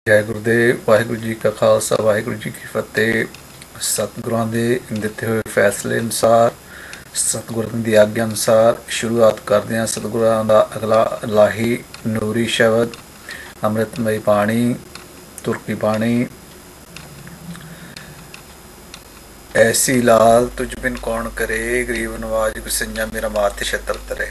ਜੈ ਗੁਰੂਦੇਵ। ਵਾਹਿਗੁਰੂ ਜੀ ਕਾ ਖਾਲਸਾ, ਵਾਹਿਗੁਰੂ ਜੀ ਕੀ ਫਤਿਹ। ਸਤਿਗੁਰਾਂ ਦੇ ਦਿੱਤੇ ਹੋਏ ਫੈਸਲੇ ਅਨੁਸਾਰ, ਸਤਿਗੁਰਾਂ ਦੀ ਆਗਿਆ ਅਨੁਸਾਰ ਸ਼ੁਰੂਆਤ ਕਰਦੇ ਹਾਂ ਸਤਿਗੁਰਾਂ ਦਾ ਅਗਲਾ ਇਲਾਹੀ ਨੂਰੀ ਸ਼ਬਦ, ਅੰਮ੍ਰਿਤਮਈ ਬਾਣੀ, ਤੁਰਕੀ ਬਾਣੀ। ਐਸੀ ਲਾਲ ਤੁਝ ਬਿਨ ਕੌਣ ਕਰੇ, ਗਰੀਬ ਨਵਾਜ ਗੁਸਈਆ ਮੇਰਾ माथे छत्र तरे।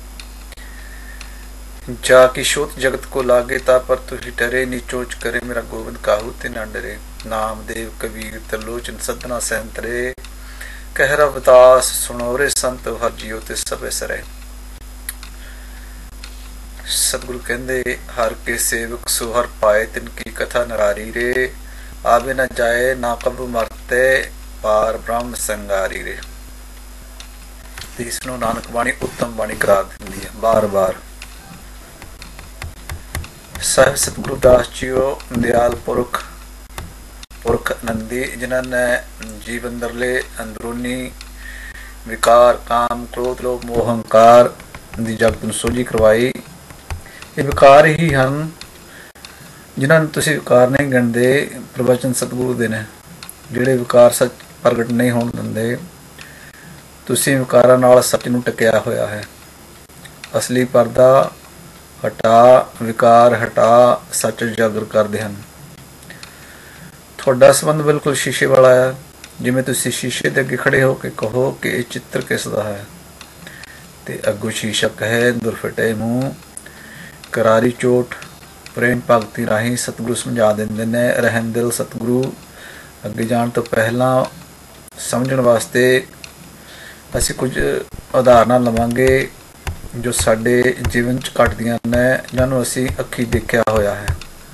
जाकि शोत जगत को लागे ता पर तुझी डरे, नीचोच करे मेरा गोविंद काहू ते न डरे। नामदेव कबीर त्रिलोचन सदना सहंतरे, कहरा बतास सुनोरे संत हर जियो ते सबे सरे। सतगुरु कहंदे हर के सेवक सो हर पाए, तिनकी कथा नरारी रे। आवे न जाए ना कब मरते, पार ब्रह्म संगारी रे। इसनों नानक बाणी उत्तम बाणी करार दिंदी है बार बार। ਸਾਹਿਬ ਸਤਿਗੁਰੂ ਦਾਸ ਜੀਓ ਦਿਆਲ ਪੁਰਖ ਆਨੰਦੀ, ਜਿਨ੍ਹਾਂ ਨੇ ਜੀਵ ਅੰਦਰਲੇ ਅੰਦਰੂਨੀ ਵਿਕਾਰ ਕਾਮ ਕ੍ਰੋਧ ਲੋਭ ਮੋਹ ਹੰਕਾਰ ਦੀ ਜਗਤ ਨੂੰ ਸੋਝੀ ਕਰਵਾਈ। ਇਹ ਵਿਕਾਰ ਹੀ ਹਨ ਜਿਨ੍ਹਾਂ ਨੂੰ ਤੁਸੀਂ ਵਿਕਾਰ ਨਹੀਂ ਗਿਣਦੇ। ਪ੍ਰਵਚਨ ਸਤਿਗੁਰੂ ਦੇ ਨੇ ਜਿਹੜੇ ਵਿਕਾਰ ਸੱਚ ਪ੍ਰਗਟ ਨਹੀਂ ਹੋਣ ਦਿੰਦੇ। ਤੁਸੀਂ ਵਿਕਾਰਾਂ ਨਾਲ ਸੱਚ ਨੂੰ ਟਕਿਆ ਹੋਇਆ ਹੈ। ਅਸਲੀ ਪਰਦਾ ਹਟਾ, ਵਿਕਾਰ ਹਟਾ, ਸੱਚ ਉਜਾਗਰ ਕਰਦੇ ਹਨ। ਤੁਹਾਡਾ ਸੰਬੰਧ ਬਿਲਕੁਲ ਸ਼ੀਸ਼ੇ ਵਾਲਾ ਹੈ। ਜਿਵੇਂ ਤੁਸੀਂ ਸ਼ੀਸ਼ੇ ਦੇ ਅੱਗੇ ਖੜੇ ਹੋ ਕੇ ਕਹੋ ਕਿ ਇਹ ਚਿੱਤਰ ਕਿਸ ਦਾ ਹੈ, ਤੇ ਅੱਗੋਂ ਸ਼ੀਸ਼ਾ ਕਹੇ ਦੁਰਫਟੇ ਮੂੰਹ। ਕਰਾਰੀ ਚੋਟ ਪ੍ਰੇਮ ਭਗਤੀ ਰਾਹੀਂ ਸਤਿਗੁਰੂ ਸਮਝਾ ਦਿੰਦੇ ਨੇ। ਰਹਿਣ ਦਿਲ ਸਤਿਗੁਰੂ ਅੱਗੇ ਜਾਣ ਤੋਂ ਪਹਿਲਾਂ ਸਮਝਣ ਵਾਸਤੇ ਅਸੀਂ ਕੁਝ ਉਦਾਹਰਨਾਂ ਲਵਾਂਗੇ ਜੋ ਸਾਡੇ ਜੀਵਨ 'ਚ ਘਟਦੀਆਂ ਨੇ, ਜਿਹਨਾਂ ਨੂੰ ਅਸੀਂ ਅੱਖੀਂ ਦੇਖਿਆ ਹੋਇਆ ਹੈ।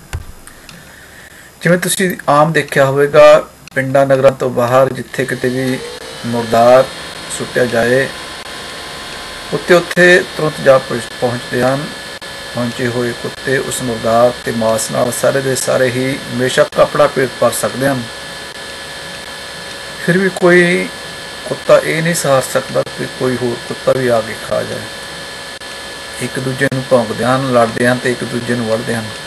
ਜਿਵੇਂ ਤੁਸੀਂ ਆਮ ਦੇਖਿਆ ਹੋਵੇਗਾ, ਪਿੰਡਾਂ ਨਗਰਾਂ ਤੋਂ ਬਾਹਰ ਜਿੱਥੇ ਕਿਤੇ ਵੀ ਮੁਰਦਾਰ ਸੁੱਟਿਆ ਜਾਏ, ਉੱਥੇ ਤੁਰੰਤ ਜਾ ਪਹੁੰਚਦੇ ਹਨ। ਪਹੁੰਚੇ ਹੋਏ ਕੁੱਤੇ ਉਸ ਮੁਰਦਾਰ ਤੇ ਮਾਸ ਨਾਲ ਸਾਰੇ ਦੇ ਸਾਰੇ ਹੀ ਬੇਸ਼ੱਕ ਆਪਣਾ ਪੇਟ ਭਰ ਸਕਦੇ ਹਨ, ਫਿਰ ਵੀ ਕੋਈ ਕੁੱਤਾ ਇਹ ਨਹੀਂ ਸਹਾਰ ਸਕਦਾ ਕਿ ਕੋਈ ਹੋਰ ਕੁੱਤਾ ਵੀ ਆ ਕੇ ਖਾ ਜਾਏ। ਇੱਕ ਦੂਜੇ ਨੂੰ ਭੌਂਕਦੇ ਹਨ, ਲੜਦੇ ਹਨ ਤੇ ਇੱਕ ਦੂਜੇ ਨੂੰ ਵੜਦੇ ਹਨ।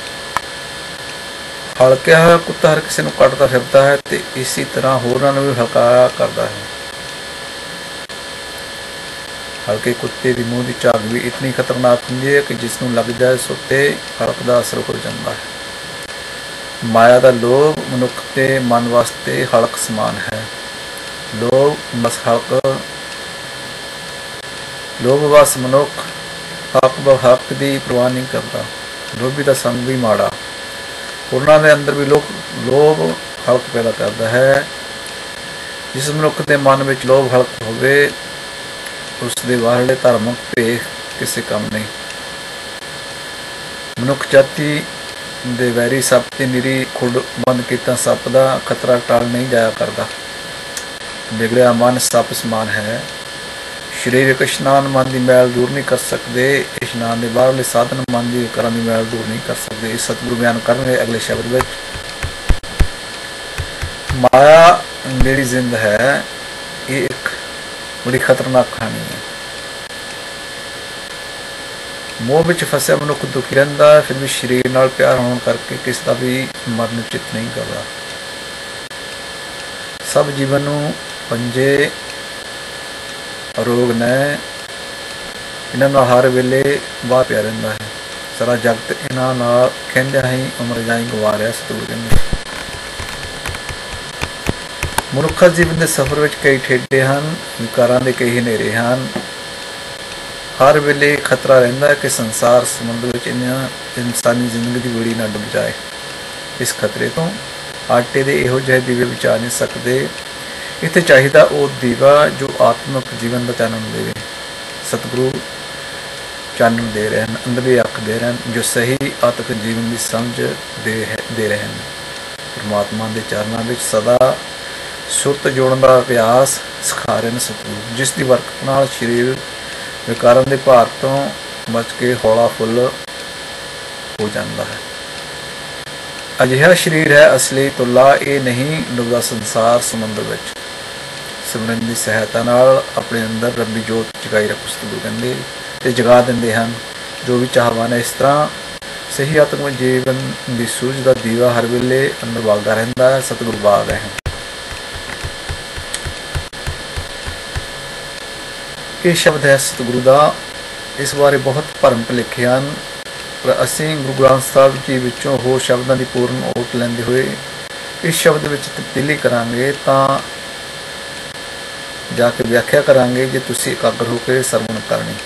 ਹਲਕਿਆ ਹੋਇਆ ਕੁੱਤਾ ਹਰ ਕਿਸੇ ਨੂੰ ਕੱਟਦਾ ਫਿਰਦਾ ਹੈ ਤੇ ਇਸੇ ਤਰ੍ਹਾਂ ਹੋਰਾਂ ਨੂੰ ਵੀ ਹਲਕਾਇਆ ਕਰਦਾ ਹੈ। ਹਲਕੇ ਕੁੱਤੇ ਦੀ ਮੂੰਹ ਦੀ ਝਾਗ ਵੀ ਇਤਨੀ ਖਤਰਨਾਕ ਹੁੰਦੀ ਹੈ ਕਿ ਜਿਸ ਨੂੰ ਲੱਗ ਜਾਏ ਸੋ ਤੇ ਹਲਕ ਦਾ ਅਸਰ ਹੋ ਜਾਂਦਾ ਹੈ। ਮਾਇਆ ਦਾ ਲੋਭ ਮਨੁੱਖ ਦੇ ਮਨ ਵਾਸਤੇ ਹਲਕ ਸਮਾਨ ਹੈ। ਲੋਭ ਬਸ ਮਨੁੱਖ ਹੱਕ ਬਹੱਕ ਦੀ ਪਰਵਾਹ ਨਹੀਂ ਕਰਦਾ। ਲੋਭੀ ਦਾ ਸੰਗ ਵੀ ਮਾੜਾ। ਉਹਨਾਂ ਦੇ ਅੰਦਰ ਵੀ ਲੋਭ ਹਲਕ ਪੈਦਾ ਕਰਦਾ ਹੈ। ਜਿਸ ਮਨੁੱਖ ਦੇ ਮਨ ਵਿੱਚ ਲੋਭ ਹਲਕ ਹੋਵੇ, ਉਸ ਦੇ ਬਾਹਰਲੇ ਧਾਰਮਿਕ ਭੇਖ ਕਿਸੇ ਕੰਮ ਨਹੀਂ। ਮਨੁੱਖ ਜਾਤੀ ਦੇ ਵੈਰੀ ਸੱਪ ਤੇ ਨਿਰੀ ਖੁੱਡ ਬੰਦ ਕੀਤਾ ਸੱਪ ਦਾ ਖਤਰਾ ਟਾਲ ਨਹੀਂ ਜਾਇਆ ਕਰਦਾ। ਵਿਗੜਿਆ ਮਨ ਸੱਪ ਸਮਾਨ ਹੈ। ਸਰੀਰਕ ਇਸ਼ਨਾਨ ਮਨ ਦੀ ਮੈਲ ਦੂਰ ਨਹੀਂ ਕਰ ਸਕਦੇ। ਇਸ਼ਨਾਨ ਦੇ ਬਾਹਰਲੇ ਸਾਧਨ ਮਨ ਦੀ ਵਿਕਾਰਾਂ ਦੀ ਮੈਲ ਦੂਰ ਨਹੀਂ ਕਰ ਸਕਦੇ। ਇਹ ਸਤਿਗੁਰੂ ਬਿਆਨ ਕਰਨਗੇ ਅਗਲੇ ਸ਼ਬਦ ਵਿੱਚ। ਮਾਇਆ ਜਿਹੜੀ ਜ਼ਿੰਦ ਹੈ, ਇਹ ਇੱਕ ਬੜੀ ਖਤਰਨਾਕ ਕਹਾਣੀ ਹੈ। ਮੋਹ ਵਿੱਚ ਫਸਿਆ ਮਨੁੱਖ ਦੁਖੀ ਰਹਿੰਦਾ ਹੈ, ਫਿਰ ਵੀ ਸਰੀਰ ਨਾਲ ਪਿਆਰ ਹੋਣ ਕਰਕੇ ਕਿਸ ਦਾ ਵੀ ਮਰਨ ਚਿੱਤ ਨਹੀਂ ਕਰਦਾ। ਸਭ ਜੀਵਨ ਨੂੰ ਪੰਜੇ ਰੋਗ ਨੇ, ਇਹਨਾਂ ਨਾਲ ਹਰ ਵੇਲੇ ਵਾਹ ਪਿਆ ਰਹਿੰਦਾ ਹੈ। ਸਾਰਾ ਜਗਤ ਇਹਨਾਂ ਨਾਲ ਕਹਿੰਦਿਆਂ ਹੀ ਉਮਰ ਜਾਈ ਗਵਾ ਰਿਹਾ। ਸਤਿਗੁਰੂ ਕਹਿੰਦੇ ਮਨੁੱਖਾ ਜੀਵਨ ਦੇ ਸਫ਼ਰ ਵਿੱਚ ਕਈ ਠੇਡੇ ਹਨ, ਵਿਕਾਰਾਂ ਦੇ ਕਈ ਹਨੇਰੇ ਹਨ। ਹਰ ਵੇਲੇ ਖਤਰਾ ਰਹਿੰਦਾ ਹੈ ਕਿ ਸੰਸਾਰ ਸਮੁੰਦਰ ਵਿੱਚ ਇਨਸਾਨੀ ਜ਼ਿੰਦਗੀ ਦੀ ਬੇੜੀ ਨਾ ਡੁੱਬ ਜਾਏ। ਇਸ ਖਤਰੇ ਤੋਂ ਆਟੇ ਦੇ ਇਹੋ ਜਿਹੇ ਦੀਵੇ ਬਚਾ ਨਹੀਂ ਸਕਦੇ। ਇੱਥੇ ਚਾਹੀਦਾ ਉਹ ਦੀਵਾ ਜੋ ਆਤਮਿਕ ਜੀਵਨ ਦਾ ਚਾਨਣ ਦੇਵੇ। ਸਤਿਗੁਰੂ ਚਾਨਣ ਦੇ ਰਹੇ ਹਨ, ਅੰਦਰਲੀ ਅੱਖ ਦੇ ਰਹੇ ਹਨ, ਜੋ ਸਹੀ ਆਤਮਿਕ ਜੀਵਨ ਦੀ ਸਮਝ ਦੇ ਰਹੇ ਹਨ। ਪਰਮਾਤਮਾ ਦੇ ਚਰਨਾਂ ਵਿੱਚ ਸਦਾ ਸੁਰਤ ਜੋੜਨ ਦਾ ਅਭਿਆਸ ਸਿਖਾ ਰਹੇ ਨੇ ਸਤਿਗੁਰੂ, ਜਿਸ ਦੀ ਬਰਕਤ ਨਾਲ ਸਰੀਰ ਵਿਕਾਰਾਂ ਦੇ ਭਾਰ ਤੋਂ ਬਚ ਕੇ ਹੌਲਾ ਫੁੱਲ ਹੋ ਜਾਂਦਾ ਹੈ। ਅਜਿਹਾ ਸਰੀਰ ਹੈ ਅਸਲੀ ਤੁਲਾ, ਇਹ ਨਹੀਂ ਡੁੱਬਦਾ ਸੰਸਾਰ ਸਮੁੰਦਰ ਵਿੱਚ। ਸਿਮਰਨ ਦੀ ਸਹਾਇਤਾ ਨਾਲ ਆਪਣੇ ਅੰਦਰ ਰੱਬੀ ਜੋਤ ਜਗਾਈ ਰੱਖੋ। ਸਤਿਗੁਰੂ ਕਹਿੰਦੇ ਤੇ ਜਗਾ ਦਿੰਦੇ ਹਨ। ਜੋ ਵੀ ਚਾਹਵਾਨ ਹੈ ਇਸ ਤਰ੍ਹਾਂ ਸਹੀ ਆਤਮਿਕ ਜੀਵਨ ਦੀ ਸੂਝ ਦਾ ਦੀਵਾ ਹਰ ਵੇਲੇ ਅੰਦਰ ਬਲਦਾ ਰਹਿੰਦਾ ਹੈ। ਸਤਿਗੁਰੂ ਬਾਲ ਰਹੇ ਹਨ। ਇਹ ਸ਼ਬਦ ਹੈ ਸਤਿਗੁਰੂ ਦਾ। ਇਸ ਬਾਰੇ ਬਹੁਤ ਭਰਮ ਭੁਲੇਖੇ ਹਨ, ਪਰ ਅਸੀਂ ਗੁਰੂ ਗ੍ਰੰਥ ਸਾਹਿਬ ਜੀ ਵਿੱਚੋਂ ਹੋਰ ਸ਼ਬਦਾਂ ਦੀ ਪੂਰਨ ਓਟ ਲੈਂਦੇ ਹੋਏ ਇਸ ਸ਼ਬਦ ਵਿੱਚ ਤਬਦੀਲੀ ਕਰਾਂਗੇ ਤਾਂ ਜਾ ਕੇ ਵਿਆਖਿਆ ਕਰਾਂਗੇ ਜੇ ਤੁਸੀਂ ਇਕਾਗਰ ਹੋ ਕੇ ਸਰਵਣ ਕਰਨੀ।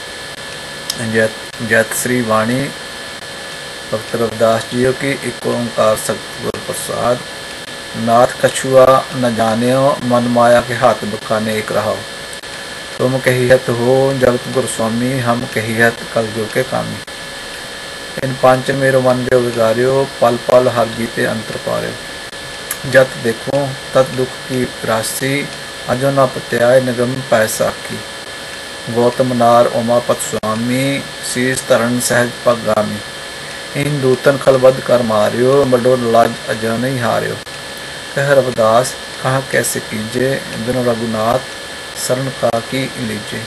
ਜੈਤ ਸ੍ਰੀ ਬਾਣੀ ਭਗਤ ਰਵਿਦਾਸ ਜੀਓ ਕੀ ਇੱਕ ਓਂਕਾਰ ਸਤਿਗੁਰ ਪ੍ਰਸਾਦ। ਨਾਥ कछुआ न जानियो मन माया के हाथ बखाने एक रहो। तुम कहियत हो जगत गुर स्वामी हम कहियत कल जुग के कामी। इन पांच मेरो मन जो विगारियो पल पल हर जीते अंतर पारियो। जत देखो तत दुख की राशि अजो न पत्याय निगम पैसा की। गौतम नार उमापत स्वामी शीश धरण सहज पगामी। इन दूतन खलबद कर मारियो बडो लाज अजा नहीं हारियो। कह रविदास कहा कैसे कीजे बिनु रघुनाथ शरण का की लीजे।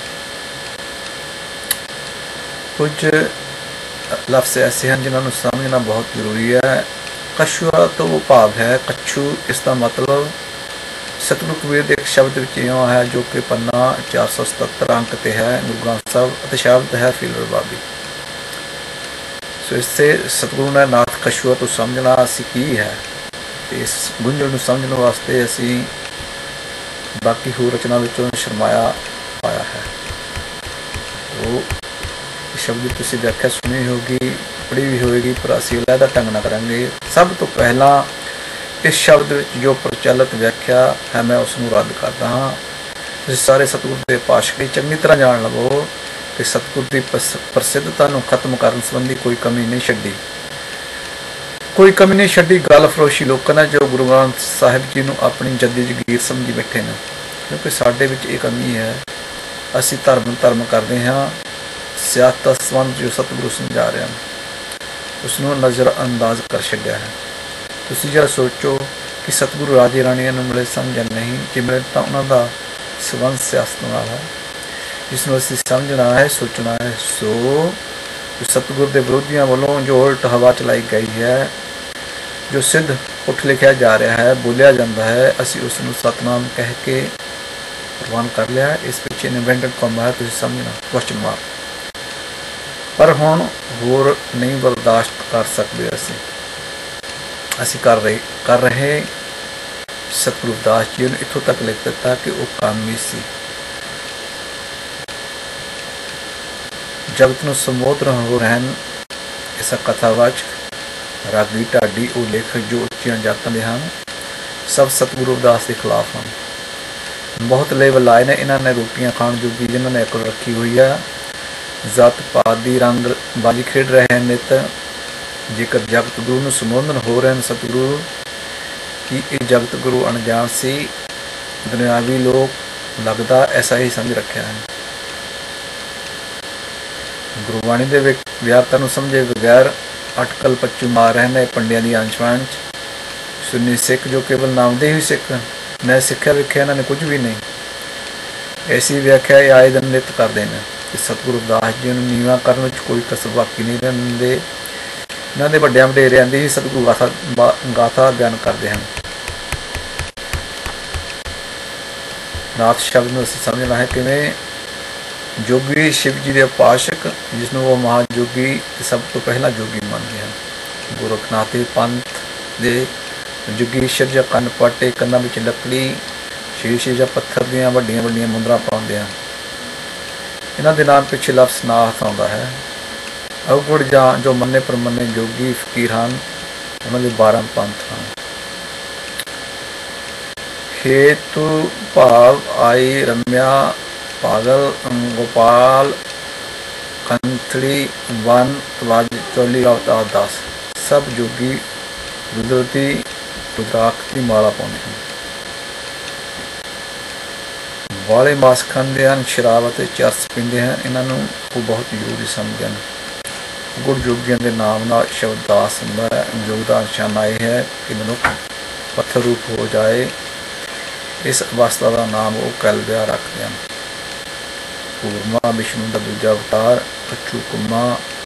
कुछ लफ्ज़ ऐसे हैं जिन्होंने समझना बहुत जरूरी है। कछुआ तो वो भाव है, कच्छू इसका मतलब सतगुरु कबीर के एक शब्द इं है जो कि पन्ना 477 अंक ते है गुरु ग्रंथ साहब। शब्द है फील रबाबी। सो इससे सतगुरु ने नाथ कछुआ तो समझना असी की है। इस गुंजल समझने वास्ते असी बाकी होर रचना विचों शर्माया पाया है। तो शब्द तुसी व्याख्या सुनी होगी, पढ़ी भी होएगी, पर असी अलहदा ढंग नाल करांगे। सब तो पहला इस शब्द विच जो प्रचलित व्याख्या है मैं उसनूं रद्द करदा हाँ। तुसीं सारे सतगुर के पातशाही चंगी तरह जान लवो कि सतगुर की प्रसिद्धता नूं खत्म करन संबंधी कोई कमी नहीं छड्डी। कोई कमी नहीं छड्डी। गल फरोशी लोग ने जो गुरु ग्रंथ साहिब जी नूं अपनी जद्दी जगीर समझी बैठे ने, क्योंकि साडे विच ये कमी है। असी धर्म करते हाँ। सियासत का संबंध जो सतगुरु समझा रहे हैं उसनूं नज़रअंदाज कर छड्डिया है। तुसीं जरा सोचो कि सतगुरु राजे राणियां नूं मिले समझ नहीं, जे मिले तां उन्हां दा संबंध सियासत नाल है, जिसनूं असीं समझना है, सोचना है। सो सतगुर के विरोधियों वालों जो उल्ट हवा चलाई गई है, जो सिद्ध उठ लिखा जा रहा है, बोलिया जाता है, असी उसनूं सतनाम कह के प्रवान कर लिया। इस पिछे इन्वेंटेड कॉमा है, तुसीं समझना क्वेश्चन मार्क। पर हुण होर नहीं बर्दाश्त कर सकते। असी कर रहे सतगुरु दास जी ने इत्थों तक लिख दिता कि वह कामी सी। जगत नूं संबोधन हो रहन ऐसा कथावाचक रागी ढाडी वो लेखक जो उच्चियां जातां दे हन सब सतगुरु रविदास के खिलाफ हैं। बहुत लेवल आए ने इन्होंने रोटियां खाण जोगी जिन्होंने अकल रखी हुई है। जात पात दी रंग बाजी खेड रहे हैं नित। जेकर जगत गुरु नूं संबोधन हो रहे हैं सतगुरु कि ये जगत गुरु अनजान सी, दुनियावी लोग लगता ऐसा ही समझ रखा है। गुरबाणी के विचारता नूं समझे बगैर अटकल पच्चू मार रहे हैं पंडिया की अंश-वंश। सुन्नी सिख जो केवल नाम दे ही सिख, मैं सिक्ख्या विख्या इन्होंने कुछ भी नहीं। ऐसी व्याख्या आए दिन नित करते हैं कि सतगुरु दास जी नूं नीवां करन विच कोई कसर बाकी नहीं रहिंदे। इन्हां दे वड्डियां वडेरियां दी ही सतगुरु गाथा बयान करते हैं। नाथ शब्द नूं असीं समझना है किवें जोगी शिव जी के उपासक जिसनों वो महाजोगी सब तो पहला जोगी मानते हैं। गोरखनाथ के पंथ दे जोगीश्वर जा कन्न पाटे कन्ना विच लकड़ी शीश या पत्थर दियां वड्डियां वड्डियां मुंदरां पाउंदे हैं। इन्हां दे नाम पिछे लफ्ज़ नाथ आउंदा है। अवगुण जां जो मन्ने परमन्ने जोगी फकीर हैं उन्हां दे 12 पंथ हैं। हेतु भाव आई रम्या पागल गोपाल कंथड़ी वन वाज चौली अवतार दास सब जोगी कुदरती रुद्राक्ष की माला पाते हैं। वाले मास खाते हैं, शराब और चरस पीते हैं। इन्हों वो बहुत जरूरी समझते हैं। गुड़ जोगियों के नाम ना शब्द दास होंदा है। योग का निशाना यह है कि मनुख पत्थर रूप हो जाए। इस अवस्था का नाम वो कैलबिया रखते हैं। कूरमा विष्णु का दूजा अवतार, कच्छू कुमा